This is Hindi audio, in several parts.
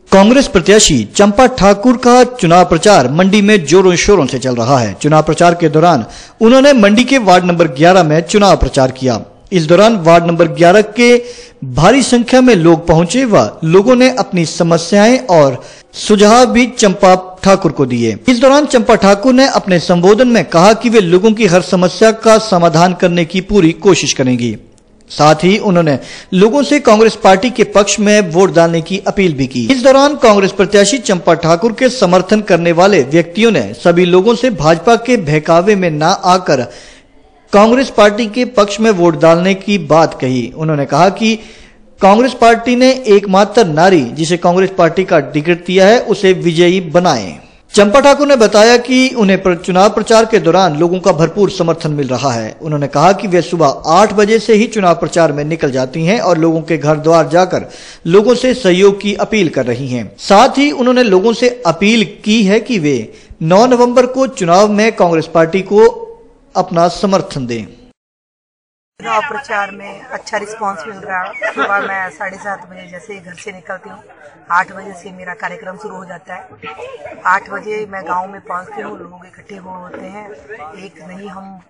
कांग्रेस प्रत्याशी चंपा ठाकुर का चुनाव प्रचार मंडी में जोरों शोरों से चल रहा है। चुनाव प्रचार के दौरान उन्होंने मंडी के वार्ड नंबर 11 में चुनाव प्रचार किया। इस दौरान वार्ड नंबर 11 के भारी संख्या में लोग पहुंचे व लोगों ने अपनी समस्याएं और सुझाव भी चंपा ठाकुर को दिए। इस दौरान चंपा ठाकुर ने अपने संबोधन में कहा कि वे लोगों की हर समस्या का समाधान करने की पूरी कोशिश करेंगी। साथ ही उन्होंने लोगों से कांग्रेस पार्टी के पक्ष में वोट डालने की अपील भी की। इस दौरान कांग्रेस प्रत्याशी चंपा ठाकुर के समर्थन करने वाले व्यक्तियों ने सभी लोगों से भाजपा के बहकावे में न आकर कांग्रेस पार्टी के पक्ष में वोट डालने की बात कही। उन्होंने कहा कि कांग्रेस पार्टी ने एकमात्र नारी जिसे कांग्रेस पार्टी का टिकट दिया है उसे विजयी बनाए। चंपा ठाकुर ने बताया कि उन्हें चुनाव प्रचार के दौरान लोगों का भरपूर समर्थन मिल रहा है। उन्होंने कहा कि वे सुबह 8 बजे से ही चुनाव प्रचार में निकल जाती हैं और लोगों के घर द्वार जाकर लोगों से सहयोग की अपील कर रही हैं। साथ ही उन्होंने लोगों से अपील की है कि वे 9 नवंबर को चुनाव में कांग्रेस पार्टी को अपना समर्थन दें। चुनाव प्रचार में अच्छा रिस्पांस मिल रहा है। सुबह मैं 7:30 बजे जैसे ही घर से निकलती हूँ, 8 बजे से मेरा कार्यक्रम शुरू हो जाता है। 8 बजे मैं गांव में पहुँचती हूँ, लोग इकट्ठे होते हैं। एक नहीं, हम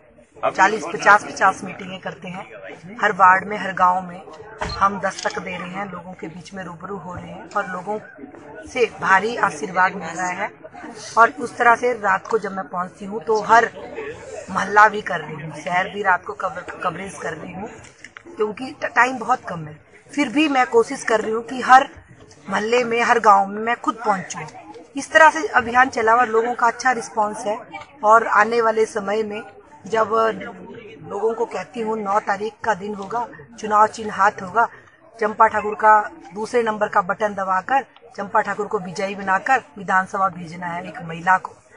40-50 मीटिंगें करते हैं। हर वार्ड में, हर गांव में हम दस्तक दे रहे हैं, लोगों के बीच में रूबरू हो रहे हैं और लोगों से भारी आशीर्वाद मिल रहा है। और उस तरह से रात को जब मैं पहुंचती हूं तो हर मोहल्ला भी कर रही हूँ, शहर भी रात को कवरेज कर रही हूँ, क्योंकि टाइम बहुत कम है। फिर भी मैं कोशिश कर रही हूँ कि हर मोहल्ले में, हर गांव में मैं खुद पहुंचूं। इस तरह से अभियान चला हुआ, लोगों का अच्छा रिस्पांस है। और आने वाले समय में जब लोगों को कहती हूँ 9 तारीख का दिन होगा, चुनाव चिन्ह हाथ होगा, चंपा ठाकुर का दूसरे नंबर का बटन दबाकर चंपा ठाकुर को विजयी बनाकर विधानसभा भेजना है एक महिला को।